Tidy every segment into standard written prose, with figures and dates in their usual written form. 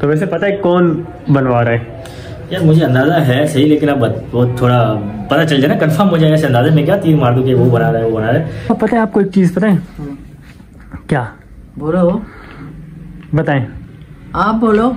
तो वैसे पता है कौन बनवा रहा है? यार मुझे अंदाजा है सही, लेकिन अब वो थोड़ा पता चल जाए ना, कंफर्म हो जाएगा। ऐसे अंदाजे में क्या तीर मार दूं कि वो बना रहा है वो बना रहा है। तो पता है आपको एक चीज पता है? क्या बोलो, बताएं। आप बोलो।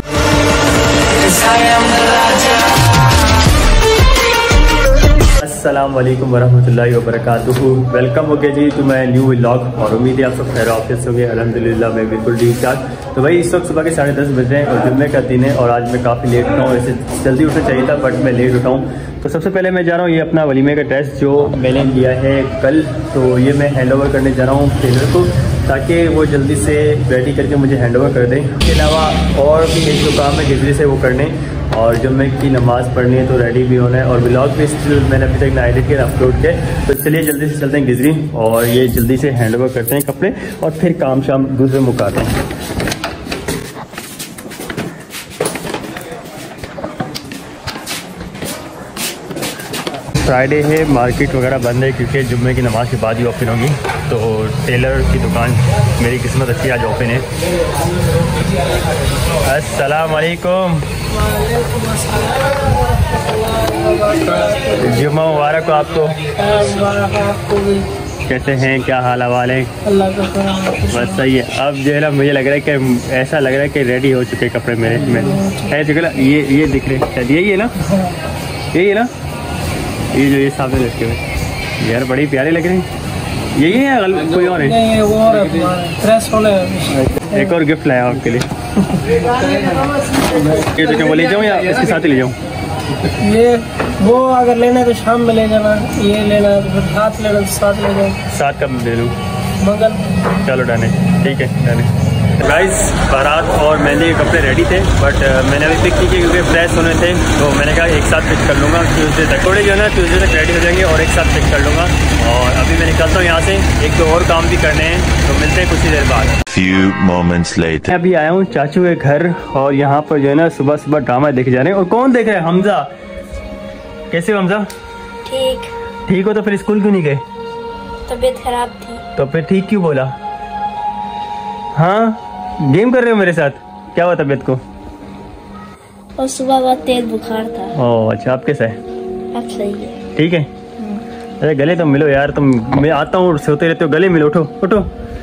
अस्सलाम वालेकुम वरहमतुल्लाहि वबरकातुहू। वेलकम हो गया जी टू माय न्यू व्लॉग और उम्मीद है आप सब खैर ऑफिस हो गए। अल्हम्दुलिल्लाह मैं बिल्कुल ठीक ठाक। तो भाई इस वक्त सुबह के 10:30 बज रहे हैं और जुम्मे का दिन है और आज मैं काफ़ी लेट उठा हूँ। वैसे जल्दी उठना चाहिए था बट मैं लेट उठा हूँ। तो सबसे पहले मैं जा रहा हूँ ये अपना वलीमे का ड्रेस जो मैंने लिया है कल, तो ये मैं हैंड ओवर करने जा रहा हूँ टेलर को ताकि वो जल्दी से रेडी करके मुझे हैंड ओवर कर दें। इसके अलावा और भी एक जो काम है गिजरी से वो करने और जुम्मे की नमाज़ पढ़नी है तो रेडी भी होना है और व्लॉग भी स्टिल मैंने अभी तक ना एडिट किया अपलोड किया। तो चलिए जल्दी से चलते हैं गिजरी और ये जल्दी से हैंड ओवर करते हैं कपड़े और फिर काम शाम दूसरे मुकाते हैं। फ्राइडे है, मार्केट वगैरह बंद है क्योंकि जुम्मे की नमाज़ के बाद ही ओपन होगी। तो टेलर की दुकान मेरी किस्मत अच्छी आज ओपन है। अस्सलाम वालेकुम। जुम्मा मुबारक हो आपको। कैसे हैं, क्या हाल हवाल है? बस सही है। अब जो है ना मुझे लग रहा है कि ऐसा लग रहा है कि रेडी हो चुके कपड़े मेरे में है जो ये दिख रहे शायद यही है ना, यही है ना, ये जो ये सामने लटके हुए यार बड़ी प्यारे लग रहे हैं। यही है या कोई और है? नहीं, वो और एक और गिफ्ट लाया आपके लिए। ये तो क्या वो ले जाऊँ या इसके साथ ही ले जाऊँ? ये वो अगर लेना है तो शाम में ले जाना, ये लेना है तो फिर साथ लेना तो साथ ले जाओ। साथ कब ले लूँ? मंगल। चलो डन है, ठीक है डन है। गाइस बारात और मेहंदी के कपड़े रेडी थे बट मैंने अभी पिक नहीं किए क्योंकि प्रेस होने थे। तो मैंने कहा एक साथ पिक कर लूँगा ट्यूसडे तक, थोड़े जो है ना ट्यूसडे तक रेडी हो जाएंगे और एक साथ पिक कर लूँगा। और अभी मैं निकलता हूँ यहाँ से, एक दो और काम भी करने हैं तो मिलते हैं कुछ ही देर बाद। Few moments later. मैं अभी आया हूँ चाचू के घर और यहाँ पर जो है ना सुबह सुबह ड्रामा देखे जा रहे हैं। और कौन देख रहे हैं? हमजा। कैसे हो हमजा? ठीक हो तो फिर स्कूल क्यों नहीं गए? तबीयत खराब थी। तो फिर ठीक क्यों बोला? हाँ गेम कर रहे हो मेरे साथ? क्या हुआ तबीयत को? और सुबह बहुत तेज बुखार था। ओह अच्छा, आप कैसा है? अब सही है। ठीक है। अरे गले तो मिलो यार, तुम मैं आता हूँ सोते रहते हो, गले मिलो, उठो उठो।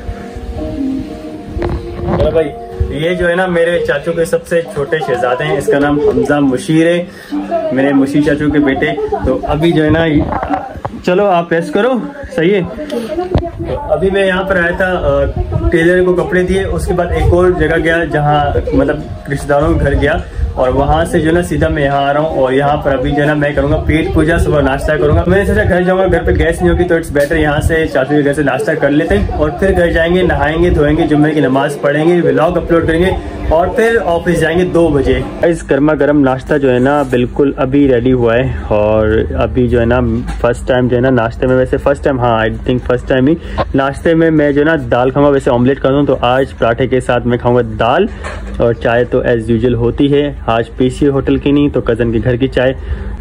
चलो भाई, ये जो है ना मेरे चाचू के सबसे छोटे शहजादे हैं, इसका नाम हमजा मुशीर है, मेरे मुशीर चाचू के बेटे। तो अभी जो है ना चलो आप रेस्ट करो, सही है। तो अभी मैं यहाँ पर आया था, टेलर को कपड़े दिए, उसके बाद एक और जगह गया जहाँ मतलब रिश्तेदारों के घर गया और वहाँ से जो ना सीधा मैं यहाँ आ रहा हूँ। और यहाँ पर अभी जो है ना मैं करूँगा पेट पूजा, सुबह नाश्ता करूँगा। मैंने सोचा घर जाऊँगा, घर पे गैस नहीं होगी तो इट्स बेटर यहाँ से चाचू के घर से नाश्ता कर लेते हैं और फिर घर जाएंगे, नहाएंगे धोएंगे, जुम्मे की नमाज पढ़ेंगे, व्लॉग अपलोड करेंगे और फिर ऑफिस जाएंगे 2 बजे। इस गर्मा गर्म नाश्ता जो है ना बिल्कुल अभी रेडी हुआ है और अभी जो है ना फर्स्ट टाइम जो है ना नाश्ते में, वैसे फर्स्ट टाइम, हाँ आई थिंक फर्स्ट टाइम ही नाश्ते में मैं जो है ना दाल खाऊंगा। वैसे ऑमलेट कर दूँ तो आज पराठे के साथ मैं खाऊंगा दाल और चाय तो एज यूजुअल होती है। आज पीसी होटल की नहीं तो कज़न के घर की चाय।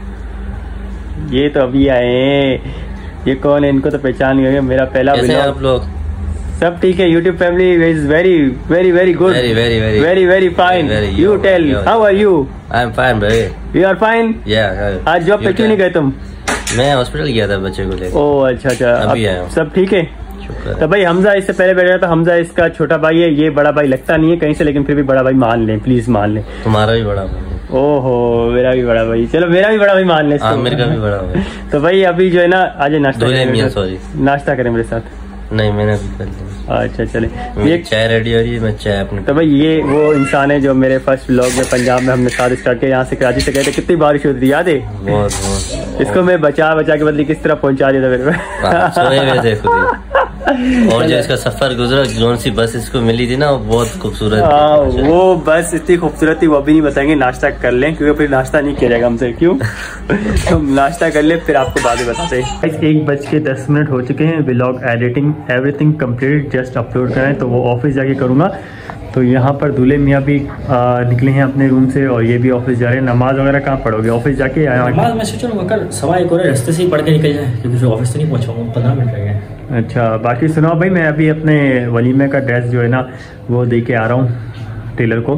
ये तो अभी आए हैं, ये कौन है? इनको तो पहचान गए, मेरा पहला व्लॉग। आप लोग सब ठीक है? YouTube family is very very very good, very very fine. You tell how are you? I am fine भाई। You are fine? आज जॉब पे क्यों नहीं गए तुम? मैं हॉस्पिटल गया था बच्चे को लेकर। ओह अच्छा अच्छा, अभी आया हूं। सब ठीक है? तो भाई हमजा इससे पहले बैठ गया था, हमजा इसका छोटा भाई है, ये बड़ा भाई लगता नहीं है कहीं से, लेकिन फिर भी बड़ा भाई मान लें, प्लीज मान लें। तुम्हारा भी बड़ा भाई। ओहो मेरा भी बड़ा भाई, चलो मेरा भी बड़ा भाई मान लें। मेरे का भी बड़ा भाई। तो भाई अभी जो है ना आज नाश्ता नाश्ता करें मेरे साथ? नहीं मैंने भी कर लिया। अच्छा चले, ये चाय रेडी हो रही है, मैं चाय अपने। तो भाई ये वो इंसान है जो मेरे फर्स्ट व्लॉग में पंजाब में हमने साथ स्टार्ट किया, यहाँ से कराची से गए थे, कितनी बारिश होती थी याद है? बहुत। इसको मैं बचा के बदले किस तरह पहुंचा दिया था मेरे पे। और जो इसका सफर गुजरा, जोन सी बस इसको मिली थी ना वो बहुत खूबसूरत। वो बस इतनी खूबसूरत थी, वो अभी नहीं बताएंगे, नाश्ता कर लें क्योंकि फिर नाश्ता नहीं किया जाएगा हमसे। क्यों? तुम नाश्ता कर ले फिर आपको बाद में बताते हैं। 1:10 हो चुके हैं, vlog editing everything complete, just upload कराएं तो वो ऑफिस जाके करूँगा। तो यहाँ पर दूल्हे मियाँ भी निकले हैं अपने रूम से और ये भी ऑफिस जा रहे हैं। नमाज वगैरह कहाँ पढ़ोगे? ऑफिस जाके आया? नमाज मैं सोचूंगा कल 1:15 रास्ते से ही पढ़ के निकल जाए क्योंकि फिर ऑफिस से नहीं पहुँचाऊंगा, 15 मिनट लगे। अच्छा बाकी सुनाओ भाई, मैं अभी अपने वलीमे का ड्रेस जो है ना वो दे के आ रहा हूँ टेलर को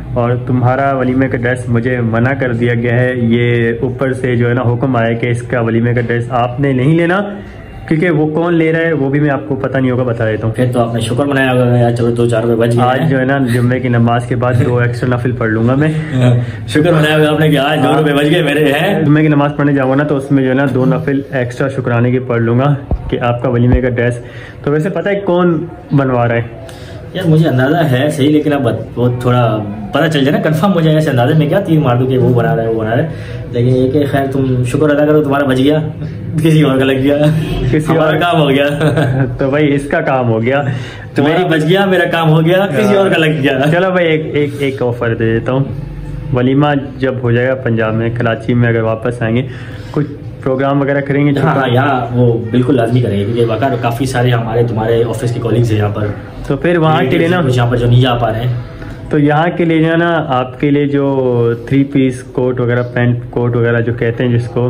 और तुम्हारा वलीमे का ड्रेस मुझे मना कर दिया गया है। ये ऊपर से जो है ना हुक्म आया कि इसका वलीमे का ड्रेस आपने नहीं लेना, क्योंकि वो कौन ले रहा है वो भी मैं आपको पता नहीं होगा, बता देता हूँ। फिर तो आपने शुक्र मनाया होगा यार, चलो 2-4 रुपए बच गए। आज जो है ना जुम्मे की नमाज के बाद 2 एक्स्ट्रा नफिल पढ़ लूंगा मैं। शुक्र मनाया होगा आपने कि आज 2 रुपए बच गए मेरे हैं। जुम्मे की नमाज पढ़ने जाऊंगा ना तो उसमें जो है ना 2 नफिल एक्स्ट्रा शुक्राने की पढ़ लूंगा कि आपका वलीमे का ड्रेस। तो वैसे पता है कौन बनवा रहा है? यार मुझे अंदाजा है सही, लेकिन अब वो थोड़ा पता चल जाए ना, कंफर्म हो जाए ऐसे अंदाजे में क्या तीर मार दूं कि वो बना रहा है वो बना रहा है। लेकिन ये कि खैर तुम शुक्र अदा करो, तुम्हारा बच गया, किसी और का लग गया, किसी और काम हो गया। तो भाई इसका काम हो गया, तुम्हारी बच गया, मेरा काम हो गया, किसी और का लग गया। चलो भाई एक ऑफर दे देता हूँ। वलीमा जब हो जाएगा पंजाब में, कराची में अगर वापस आएंगे, कुछ प्रोग्राम वगैरह करेंगे। हाँ यहाँ वो बिल्कुल लाजमी करेंगे, क्योंकि वाकई काफी सारे हमारे तुम्हारे ऑफिस के कॉलीग्स हैं यहाँ पर। तो फिर वहाँ के लिए ना, यहाँ पर जो नहीं जा पा रहे हैं, तो यहाँ के लिए जो है ना आपके लिए जो 3 पीस कोट वगैरह, पैंट कोट वगैरह जो कहते हैं जिसको,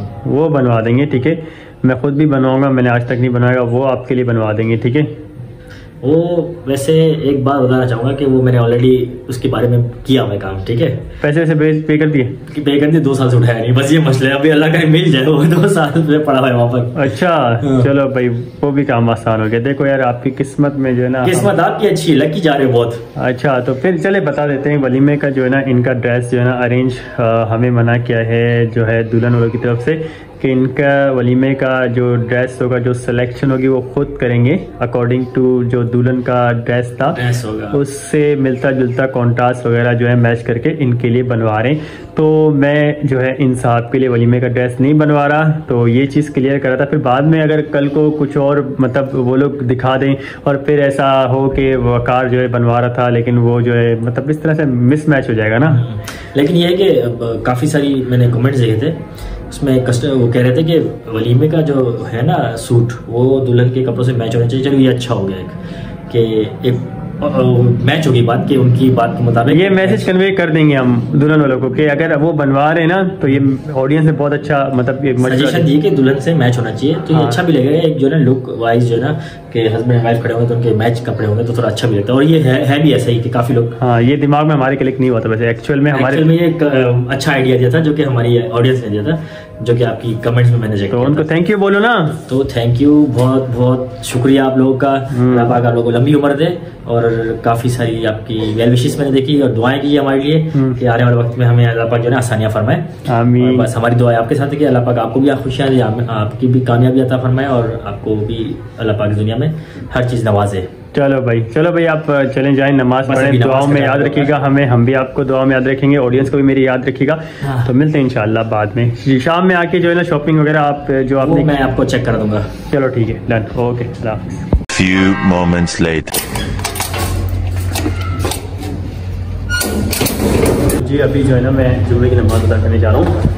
वो बनवा देंगे। ठीक है, मैं खुद भी बनवाऊंगा, मैंने आज तक नहीं बनाया, वो आपके लिए बनवा देंगे। ठीक है, वो वैसे एक बात बताना चाहूंगा कि वो मैंने ऑलरेडी उसके बारे में किया हुआ काम। ठीक है, पैसे वैसे पे कर दिए? पे कर दिए, 2 साल से उठाया नहीं, बस ये मसला है। अभी अल्लाह करे मिल जाए, वो 2 साल से पड़ा हुआ है वहाँ पर। अच्छा चलो भाई, वो भी काम आसान हो गया। देखो यार आपकी किस्मत में जो है ना, किस्मत आपकी अच्छी, लकी जा रहे हो बहुत। अच्छा तो फिर चले बता देते हैं, वलीमे का जो है ना इनका ड्रेस जो है ना अरेंज हमें मना किया है जो है दुल्हन वालों की तरफ से, कि इनका वलीमे का जो ड्रेस होगा, जो सिलेक्शन होगी वो खुद करेंगे अकॉर्डिंग टू जो दुल्हन का ड्रेस था, उससे मिलता जुलता कॉन्ट्रास्ट वगैरह जो है मैच करके इनके लिए बनवा रहे हैं। तो मैं जो है इन साहब के लिए वलीमे का ड्रेस नहीं बनवा रहा, तो ये चीज़ क्लियर करा था। फिर बाद में अगर कल को कुछ और मतलब वो लोग दिखा दें और फिर ऐसा हो कि वकार जो है बनवा रहा था लेकिन वो जो है मतलब इस तरह से मिसमैच हो जाएगा ना। लेकिन ये है कि काफ़ी सारी मैंने कमेंट्स देखे थे, उसमें कस्टमर वो कह रहे थे कि वलीमे का जो है ना सूट वो दुल्हन के कपड़ों से मैच होना चाहिए। चलो ये अच्छा हो गया कि एक मैच होगी बात कि उनकी बात के मुताबिक ये मैसेज कन्वे कर देंगे हम दुल्हन वालों को कि अगर वो बनवा रहे हैं ना तो ये ऑडियंस में बहुत अच्छा मतलब एक सजेशन दिए कि दुल्हन से मैच होना चाहिए। तो ये अच्छा भी लगेगा, एक जो है लुक वाइज जो है ना कि हस्बैंड एंड वाइफ खड़े होंगे तो उनके मैच कपड़े होंगे तो थोड़ा अच्छा भी लगता है। और ये है भी ऐसा ही कि काफी लोग, हाँ ये दिमाग में हमारे क्लिक नहीं हुआ था वैसे, एक्चुअल में हमारे में एक अच्छा आइडिया दिया था जो कि हमारी ऑडियंस ने दिया था, जो कि आपकी कमेंट्स में मैंने चेक किया। तो उनको थैंक यू बोलो ना। तो थैंक यू, बहुत बहुत शुक्रिया आप लोगों का। अल्लाह पाक आप लोगों को लंबी उम्र दे और काफी सारी आपकी वेल विशेस मैंने देखी और दुआएं की हमारे लिए कि आने वाले वक्त में हमें अल्लाह पाक जो है आसानियां फरमाए। आमीन। बस हमारी दुआ आपके साथ है कि अल्लाह पाक आपको भी खुशियां दे, आपकी भी कामयाबी अता फरमाए और आपको भी अल्लाह पाक दुनिया में हर चीज नवाजे। चलो भाई आप चलें जाएं, नमाज पढ़ें, दुआओं में याद रखिएगा हमें, हम भी आपको दुआओं में याद रखेंगे, ऑडियंस को भी मेरी याद रखिएगा। तो मिलते हैं इंशाल्लाह बाद में, शाम में आके जो है ना शॉपिंग वगैरह आप जो आपने मैं आपको चेक कर दूंगा। चलो ठीक है, डन, ओके, अल्लाह हाफिज़। Few moments later. जी अभी जो है ना मैं जुम्मे की नमाज अदा करने जा रहा हूँ।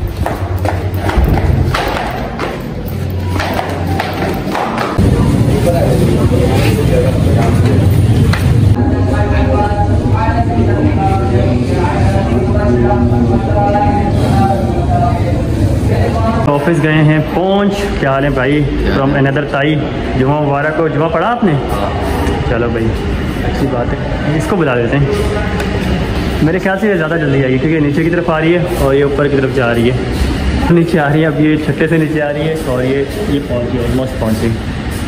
ऑफिस गए हैं पहुँच, क्या हाल है भाई? फ्रॉम अनदर ताई, जुम्मा मुबारक हो। जुम्मा पढ़ा आपने? चलो भाई अच्छी बात है, इसको बुला देते हैं। मेरे ख्याल से ये ज़्यादा जल्दी आएगी क्योंकि नीचे की तरफ आ रही है और ये ऊपर की तरफ जा रही है, नीचे आ रही है, अब ये छत्ते से नीचे आ रही है और ये पहुँच गई, ऑलमोस्ट पहुँच गई।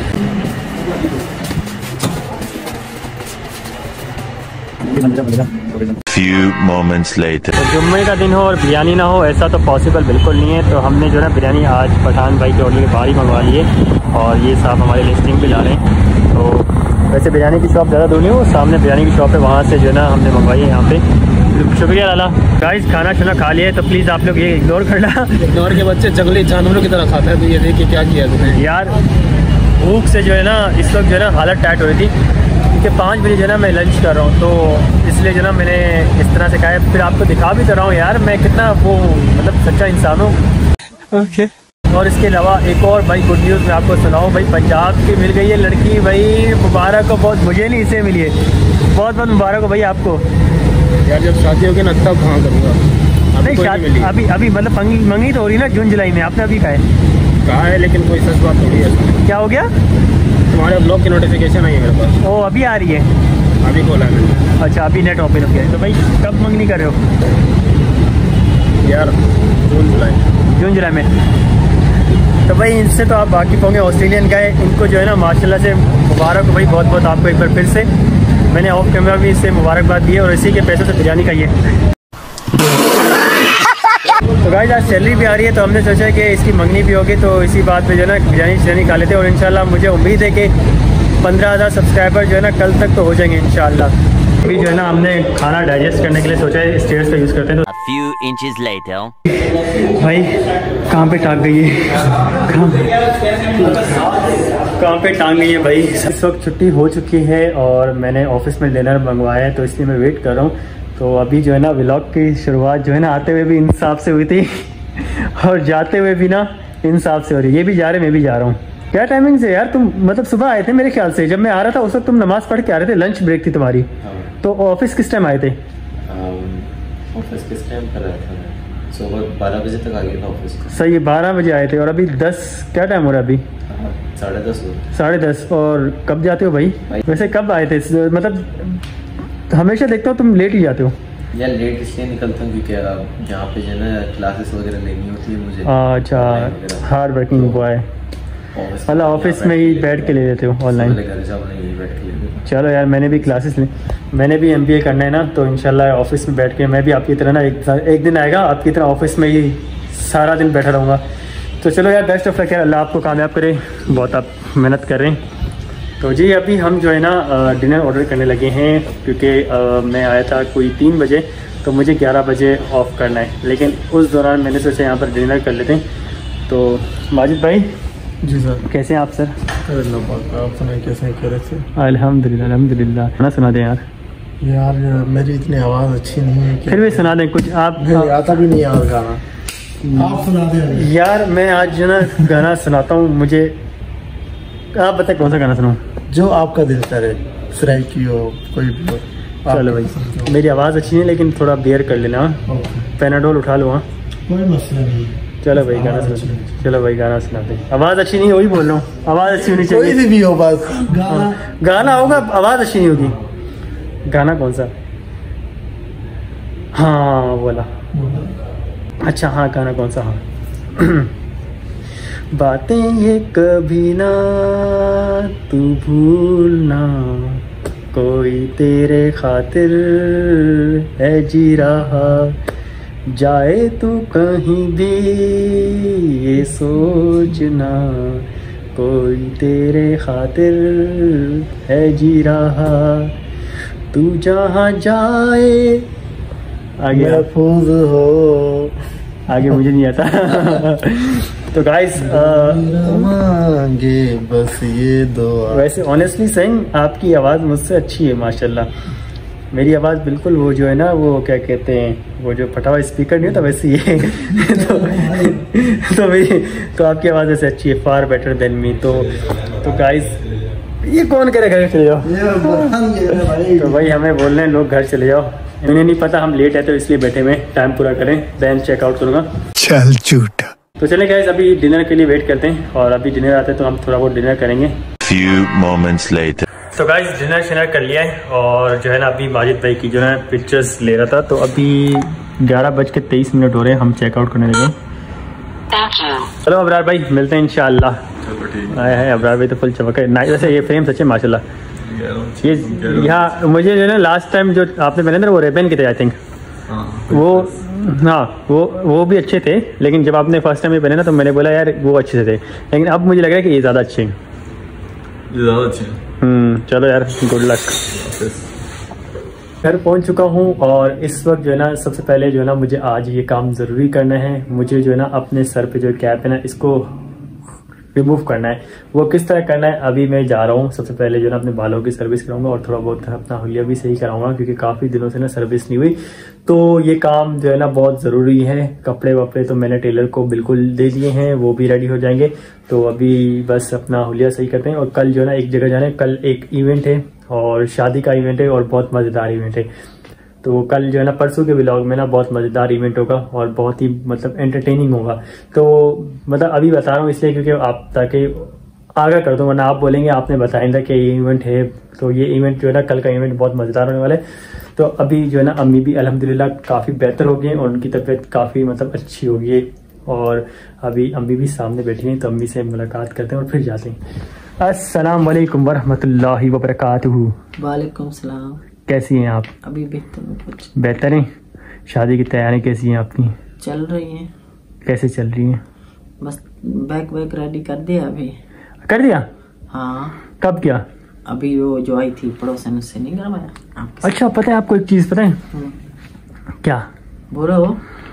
Few moments later. तो जुम्मे का दिन हो और बिरयानी ना हो ऐसा तो पॉसिबल बिल्कुल नहीं है। तो हमने जो है ना बिरयानी आज पठान भाई के ऑर्डर के बाहर ही मंगवा ली है और ये साहब हमारे लिस्टिंग भी ला रहे हैं। तो वैसे बिरयानी की शॉप ज़्यादा दूर नहीं हो, सामने बिरयानी की शॉप है, वहाँ से जो है ना हमने मंगवाई है यहाँ पे। शुक्रिया लाला। गाइस खाना शाना खा लिया है तो प्लीज़ आप लोग ये इग्नोर करना। इग्नोर के बच्चे जंगली जानवरों की तरह खाते हैं, तो ये देखिए क्या किया तुमने यार। भूख से जो है ना इस वक्त जो है ना हालत टाइट हो रही थी कि 5 बजे जो है ना मैं लंच कर रहा हूँ, तो इसलिए जो है ना मैंने इस तरह से कहा है। फिर आपको दिखा भी तो रहा हूँ यार मैं कितना वो मतलब सच्चा इंसान हूँ। ओके। और इसके अलावा एक और भाई गुड न्यूज़ मैं आपको सुनाऊँ भाई, पंजाब की मिल गई है लड़की भाई, मुबारक हो बहुत, मुझे नहीं इसे मिली है, बहुत बहुत मुबारक हो भाई आपको। यार जब शादी होगी ना तब कहाँ करूँगा, नहीं शादी अभी मतलब मंगी तो हो रही ना जून जुलाई में, आपने अभी कहा है लेकिन कोई सच बात थोड़ी है। क्या हो गया? तुम्हारे ब्लॉग की नोटिफिकेशन आई है मेरे पास। ओ अभी आ रही है? अभी खोला है। अच्छा अभी नेट ओपन हो गया है। तो भाई कब मंगनी कर रहे हो? यार जून जुलाई में। तो भाई इनसे तो आप वाकिफ़ होंगे, ऑस्ट्रेलियन का है। इनको जो है ना माशाल्लाह से मुबारक हो भाई, बहुत बहुत आपको एक बार फिर से। मैंने ऑफ कैमरा भी इससे मुबारकबाद दी है और इसी के पैसों से बिरयानी खाई है। तो गाइस आज सैलरी भी आ रही है तो हमने सोचा कि इसकी मंगनी भी होगी, तो इसी बात पे जो है ना बिरयानी खा लेते हैं। और इंशाल्लाह मुझे उम्मीद है कि 15,000 सब्सक्राइबर जो है ना कल तक तो हो जाएंगे इंशाल्लाह। अभी जो है ना हमने खाना डाइजेस्ट करने के लिए सोचा है स्टेयर्स का यूज़ करते हैं। तो few inches later. भाई कहाँ पे टांग गई है, कहाँ पे टांग गई है भाई। इस वक्त छुट्टी हो चुकी है और मैंने ऑफिस में डिनर मंगवाया है, तो इसलिए मैं वेट कर रहा हूँ। तो अभी जो है ना व्लॉग की शुरुआत जो है ना आते हुए भी इंसाफ से हुई थी और जाते हुए भी ना इंसाफ से हो रही है। ये भी जा रहे, मैं भी जा रहा हूँ। क्या टाइमिंग से यार तुम, मतलब सुबह आए थे मेरे ख्याल से, जब मैं आ रहा था उस वक्त तुम नमाज पढ़ के आ रहे थे, लंच ब्रेक थी तुम्हारी। तो ऑफिस किस टाइम आए थे? ऑफिस किस टाइम पर आया था? सुबह 12 बजे तक आ गया था ऑफिस। सही है, 12 बजे आए थे और अभी 10 क्या टाइम हो रहा है अभी? 10:30। 10:30। और कब जाते हो भाई? वैसे कब आए थे? मतलब हमेशा देखता हूँ तुम लेट ही जाते हो। यार लेट इसलिए निकलता हूँ क्योंकि यहाँ पे जो है ना क्लासेस वगैरह लेनी होती है मुझे। अच्छा हार्ड वर्किंग बॉय। मतलब ऑफिस में ही बैठ के ले लेते हो ऑनलाइन? चलो यार मैंने भी क्लासेस ली, मैंने भी MBA करना है ना, तो इंशाल्लाह ऑफिस में बैठ के मैं भी आपकी तरह ना एक दिन आएगा आपकी तरह ऑफिस में ही सारा दिन बैठा रहूँगा। तो चलो यार बेस्ट ऑफ लक यार, अल्लाह आपको कामयाब करे, बहुत आप मेहनत कर रहे हैं। तो जी अभी हम जो है ना डिनर ऑर्डर करने लगे हैं क्योंकि मैं आया था कोई 3 बजे, तो मुझे 11 बजे ऑफ करना है, लेकिन उस दौरान मैंने सोचा यहाँ पर डिनर कर लेते हैं। तो माजिद भाई जी सर, कैसे हैं आप सर? आप सुनाए कैसे हैं? खैरियत से? अल्हम्दुलिल्लाह अल्हम्दुलिल्लाह। खाना सुना दें यार। यार मेरी इतनी आवाज़ अच्छी नहीं है कि फिर भी सुना दें कुछ। आप आता भी नहीं यार गाना, आप सुना दें यार। मैं आज जो ना गाना सुनाता हूँ, मुझे आप बताएं कौन सा गाना सुनाऊँ? जो आपका दिल करे, सराय की हो कोई भी हो। चलो भाई, मेरी आवाज़ अच्छी है लेकिन थोड़ा बेयर कर लेना। पैनाडोल उठा लो। हाँ कोई मसला नहीं। चलो भाई गाना सुना। चलो भाई गाना सुनाते। आवाज़ अच्छी नहीं, वही बोल रहा हूँ, आवाज़ अच्छी होनी चाहिए। कोई भी हो बस गाना होगा, आवाज़ अच्छी नहीं होगी। गाना कौन सा? हाँ बोला। अच्छा हाँ गाना कौन सा? हाँ बातें ये कभी ना तू भूलना, कोई तेरे खातिर है जी रहा, जाए तू कहीं भी ये सोचना, कोई तेरे खातिर है जी रहा, तू जहाँ जाए। आगे महफूज हो, आगे मुझे नहीं आता। तो गाइस मांगे बस ये दुआ। वैसे ऑनेस्टली सेइंग आपकी आवाज़ मुझसे अच्छी है माशाल्लाह। मेरी आवाज़ बिल्कुल वो जो है ना, वो क्या कहते हैं, वो जो फटा हुआ स्पीकर नहीं होता वैसे ही है। तो आपकी आवाज़ ऐसे अच्छी है, फार बेटर देन मी। तो गाइस ये कौन करेगा घर चले जाओ? तो भाई हमें बोल रहे हैं लोग घर चले जाओ, इन्हें नहीं पता हम लेट है तो इसलिए बैठे हुए, टाइम पूरा करें देन चेकआउट करूँगा। चल झूठा। तो चले गाइस अभी डिनर के लिए वेट करते हैं और अभी डिनर आते हैं तो हम थोड़ा बहुत डिनर करेंगे। Few moments later. तो गाइस डिनर शिनर कर लिया है और जो है ना अभी माजिद भाई की जो है पिक्चर्स ले रहा था। तो अभी 11:23 हो रहे हैं, हम चेकआउट करने लगे। चलो अबरार भाई मिलते हैं इंशाल्लाह। आया है अबरार भाई तो फुल चमक है। वैसे ये फ्रेम सच्चे माशाल्लाह। ये यहाँ मुझे जो है ना लास्ट टाइम जो आपने पहने थे वो रेबन के थे आई थिंक, वो हाँ वो भी अच्छे थे, लेकिन जब आपने फर्स्ट टाइम ये पहने ना तो मैंने बोला यार वो अच्छे से थे, लेकिन अब मुझे लग रहा है कि ये ज़्यादा अच्छे हैं। ज़्यादा अच्छे हैं। चलो यार गुड लक। घर पहुंच चुका हूं और इस वक्त जो है ना सबसे पहले जो है ना मुझे आज ये काम ज़रूरी करना है। मुझे जो है ना अपने सर पे जो कैप है ना इसको रिमूव करना है। वो किस तरह करना है अभी मैं जा रहा हूँ। सबसे पहले जो है ना अपने बालों की सर्विस कराऊंगा और थोड़ा बहुत अपना हुलिया भी सही कराऊंगा क्योंकि काफ़ी दिनों से ना सर्विस नहीं हुई। तो ये काम जो है ना बहुत ज़रूरी है। कपड़े वपड़े तो मैंने टेलर को बिल्कुल दे दिए हैं, वो भी रेडी हो जाएंगे। तो अभी बस अपना हुलिया सही करते हैं और कल जो है ना एक जगह जाना है। कल एक इवेंट है और शादी का इवेंट है और बहुत मज़ेदार इवेंट है। तो कल जो है ना परसों के व्लॉग में ना बहुत मज़ेदार इवेंट होगा और बहुत ही मतलब एंटरटेनिंग होगा। तो मतलब अभी बता रहा हूँ इसलिए क्योंकि आप ताकि आगाह कर दूँ, वरना आप बोलेंगे आपने बताया था कि ये इवेंट है। तो ये इवेंट जो है ना, कल का इवेंट बहुत मज़ेदार होने वाला है। तो अभी जो है ना, अम्मी भी अल्हम्दुलिल्लाह काफ़ी बेहतर हो गई हैं और उनकी तबीयत काफ़ी मतलब अच्छी हो गई है। और अभी अम्मी भी सामने बैठी हैं, तो अम्मी से मुलाकात करते हैं और फिर जाते हैं। अस्सलाम वालेकुम वरहमतुल्लाहि वबरकातुहू। वालेकुम सलाम। कैसी हैं आप? अभी बेहतर हूँ, कुछ बेहतर हैं। शादी की तैयारी कैसी हैं आपकी? चल रही है। कैसे चल रही हैं? बस बैग वैग रेडी कर दिया अभी। कर दिया? हाँ। कब किया? अभी वो जो आई थी पड़ोसन, उससे नहीं करवाया आपके? अच्छा, पता है आपको एक चीज़ पता है? क्या? बोलो।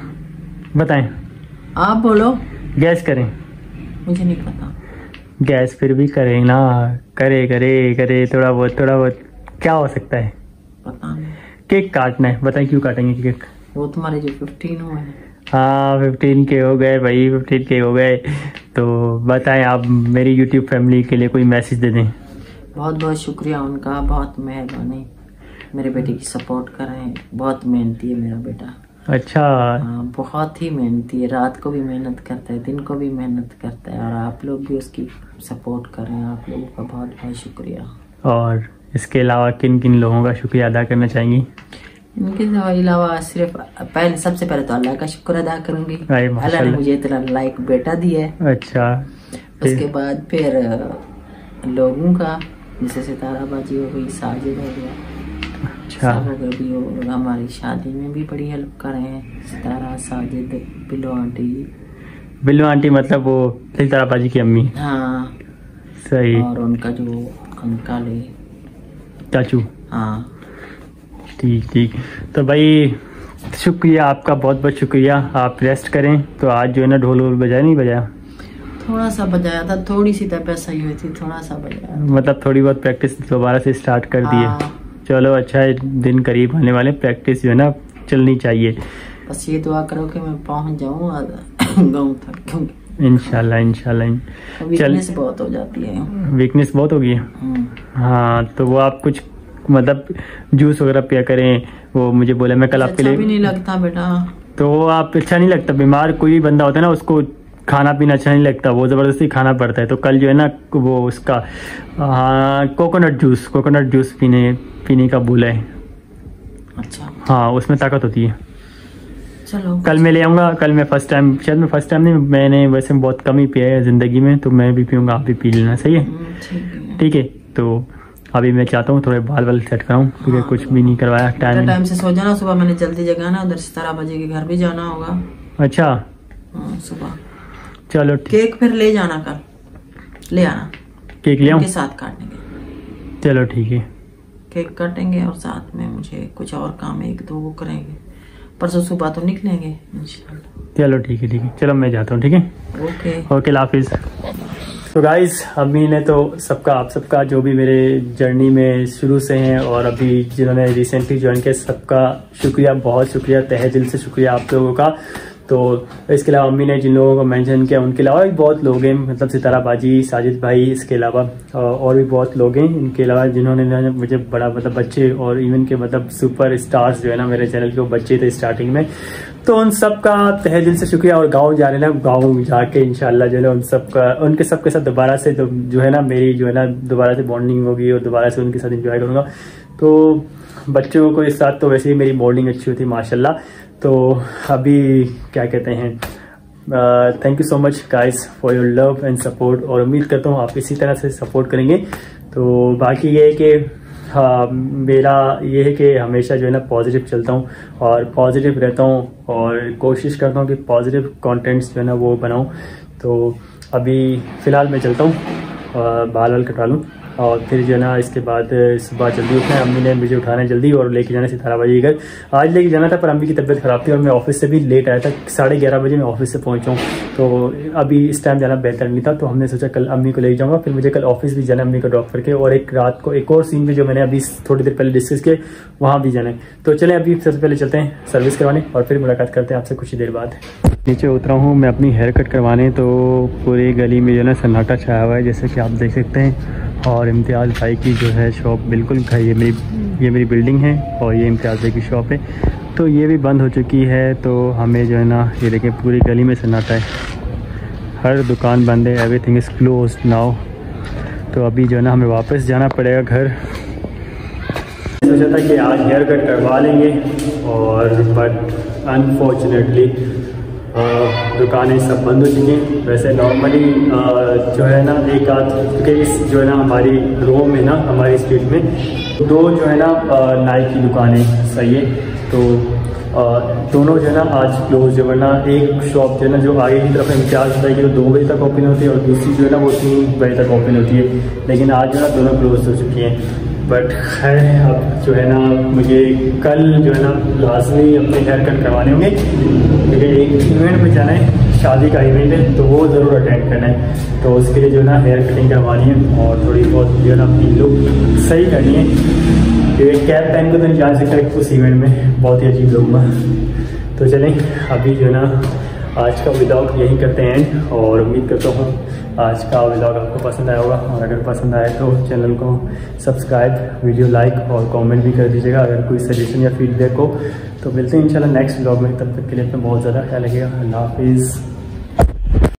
बताएं। आप बोलो। गैस करें। मुझे नहीं पता। गैस फिर भी करें ना। करे करे करे थोड़ा बहुत क्या हो सकता है? पता नहीं। केक काटना है। बताएं क्यों काटेंगे केक? वो तुम्हारे जो 15 हुए हैं। हाँ 15 के हो गए भाई, 15 के हो गए। तो बताएं आप मेरी यूट्यूब फैमिली के लिए कोई मैसेज दे दें। बहुत बहुत शुक्रिया उनका, बहुत मेहरबानी। मेरे बेटे की सपोर्ट कर रहे हैं। बहुत मेहनती है मेरा बेटा। अच्छा। हाँ, बहुत ही मेहनती है। रात को भी मेहनत करता है, दिन को भी मेहनत करता है। और आप लोग भी उसकी सपोर्ट कर रहे हैं। आप लोगों का बहुत बहुत शुक्रिया। और इसके अलावा किन किन लोगों का शुक्रिया अदा करना चाहेंगी? इनके अलावा सिर्फ सबसे पहले तो अल्लाह का शुक्र अदा करूंगी। अल्लाह ने मुझे इतना लाइक बेटा दिया है। अच्छा। उसके बाद फिर लोगों का, जैसे सितारा बाजी हो गई, साजिद हो गया। अच्छा। सब लोग भी हो, हमारी शादी में भी बड़ी हेल्प कर रहे हैं। सितारा, साजिद, बिल्लो आंटी। बिल्लो आंटी मतलब वो सितारा बाजी की अम्मी? हाँ सही। और उनका जो अंकल है, चाचू। हाँ ठीक। तो भाई शुक्रिया आपका, बहुत बहुत शुक्रिया। आप रेस्ट करें। तो आज जो है ना ढोल वोल बजाया नहीं बजाया? थोड़ा सा बजाया था, थोड़ी सी तबीयत सही हुई थी, थोड़ा सा बजाया। मतलब थोड़ी बहुत प्रैक्टिस दोबारा से स्टार्ट कर दी है? हाँ। चलो अच्छा है, दिन करीब आने वाले, प्रैक्टिस जो है ना चलनी चाहिए। बस ये दुआ करो कि मैं पहुंच जाऊँ गाँव तक, क्योंकि इंशाल्लाह। वीकनेस बहुत हो जाती है। वीकनेस बहुत हो गई है? हाँ, तो वो आप कुछ मतलब जूस वगैरह पिया करें। वो मुझे बोला, मैं कल आपके लिए भी नहीं लगता बेटा। तो वो आप अच्छा नहीं लगता। बीमार कोई भी बंदा होता है ना, उसको खाना पीना अच्छा नहीं लगता, वो ज़बरदस्ती खाना पड़ता है। तो कल जो है ना वो उसका कोकोनट जूस पीने का बोला है। अच्छा। हाँ, उसमें ताकत होती है। चलो कल मैं ले आऊँगा। कल मैं फर्स्ट टाइम नहीं, मैंने वैसे बहुत कम ही पिया है ज़िंदगी में, तो मैं भी पीऊँगा, आप भी पी लेना। सही है? ठीक है। तो अभी मैं चाहता हूँ थोड़े बाल सेट कराऊँ, क्योंकि कुछ भी नहीं करवाया। टाइम से सो जाना। सुबह मैंने जल्दी जगाना, उधर 17 बजे के घर भी जाना होगा। अच्छा। सुबह। चलो केक फिर ले जाना, कल ले आना। केक ले आऊँ? साथ काटेंगे। चलो ठीक है। केक काटेंगे और साथ में मुझे कुछ और काम 1-2 वो करेंगे। परसों सुबह तो निकलेंगे इंशाल्लाह। चलो ठीक है। चलो मैं जाता हूँ। ठीक है। ओके हाफिज। तो गाइज, अम्मी ने तो आप सबका जो भी मेरे जर्नी में शुरू से हैं और अभी जिन्होंने रिसेंटली ज्वाइन किया, सबका शुक्रिया, बहुत शुक्रिया, तहे दिल से शुक्रिया आप लोगों का। तो इसके अलावा अम्मी ने जिन लोगों को मेंशन किया, उनके अलावा भी बहुत लोग हैं, मतलब सितारा बाजी, साजिद भाई, इसके अलावा और भी बहुत लोग हैं। इनके अलावा जिन्होंने मुझे बड़ा मतलब बच्चे और इवन के मतलब सुपर स्टार्स जो है ना मेरे चैनल के, वो बच्चे थे स्टार्टिंग में। तो उन सब का तहे दिल से शुक्रिया। और गाँव जा रहे ना, गाँव जाके इंशाल्लाह जो है ना उनके सबके साथ दोबारा से जो है ना मेरी जो है ना दोबारा से बॉन्डिंग होगी और दोबारा से उनके साथ एंजॉय करूँगा। तो बच्चों को इस साथ तो वैसे ही मेरी बॉन्डिंग अच्छी होती है माशाल्लाह। तो अभी क्या कहते हैं, thank you so much guys for your love and support, और उम्मीद करता हूँ आप इसी तरह से सपोर्ट करेंगे। तो बाकी ये है कि मेरा ये है कि हमेशा जो है ना पॉजिटिव चलता हूँ और पॉजिटिव रहता हूँ और कोशिश करता हूँ कि पॉजिटिव कंटेंट्स जो है ना वो बनाऊँ। तो अभी फ़िलहाल मैं चलता हूँ, बाल कटवा लूँ और फिर जो है ना इसके बाद सुबह जल्दी उठना है। अम्मी ने मुझे उठाना है जल्दी और लेके जाना है सितारा बाजी घर। आज लेके जाना था पर अम्मी की तबीयत ख़राब थी और मैं ऑफिस से भी लेट आया था, 11:30 बजे मैं ऑफिस से पहुंचा हूँ। तो अभी इस टाइम जाना बेहतर नहीं था, तो हमने सोचा कल अम्मी को ले जाऊँगा। फिर मुझे कल ऑफिस भी जाना है अम्मी को ड्रॉप करके, और एक रात को एक और सीन में जो मैंने अभी थोड़ी देर पहले डिस्कस किया वहाँ भी जाना है। तो चलें अभी सबसे पहले चलते हैं सर्विस करवाने और फिर मुलाकात करते हैं आपसे कुछ ही देर बाद। नीचे उतरा हूँ मैं अपनी हेयर कट करवाने, तो पूरी गली में जो है ना सन्नाटा छाया हुआ है जैसे कि आप देख सकते हैं। और इम्तियाज़ भाई की जो है शॉप बिल्कुल ये मेरी बिल्डिंग है और ये इम्तियाज़ भाई की शॉप है, तो ये भी बंद हो चुकी है। तो हमें जो है ना ये देखें पूरी गली में सन्नाटा है, हर दुकान बंद है, एवरीथिंग इज़ क्लोज्ड नाउ। तो अभी जो है ना हमें वापस जाना पड़ेगा घर। सोचा था कि आज हेयर कट करवा लेंगे और बट अनफॉर्चुनेटली दुकानें सब बंद हो चुकी हैं। वैसे नॉर्मली जो है ना एक आध, क्योंकि इस जो है ना हमारी रो में ना, हमारी स्ट्रीट में 2 जो है ना नाई की दुकानें सही है, तो दोनों जो है ना आज क्लोज है। वरना एक शॉप जो है ना जो आगे की तरफ इम्तियाज़ होता है कि वो 2 बजे तक ओपन होती है और दूसरी जो है ना वो 3 बजे तक ओपन होती है, लेकिन आज जो है ना दोनों क्लोज हो चुकी हैं। बट खैर अब जो है ना मुझे कल जो है ना लाजमी अपने हेयर कट करवाने होंगे, क्योंकि एक इवेंट में जाना है, शादी का इवेंट है, तो वो ज़रूर अटेंड करना है। तो उसके लिए जो है ना हेयर कटिंग करवानी है और थोड़ी बहुत जो है ना अपनी लुक सही करनी है, क्योंकि कैप पहन को तो नहीं जा सकता उस इवेंट में, बहुत ही अजीब लगूँगा। तो चलें अभी जो है ना आज का व्लॉग यही करते हैं और उम्मीद करता हूँ आज का व्लॉग आपको पसंद आया होगा, और अगर पसंद आए तो चैनल को सब्सक्राइब, वीडियो लाइक और कमेंट भी कर दीजिएगा अगर कोई सजेशन या फीडबैक हो। तो मिलते हैं इंशाल्लाह नेक्स्ट व्लॉग में, तब तक के लिए अपना बहुत ज़्यादा ख्याल रखिएगा। अल्लाह हाफिज़।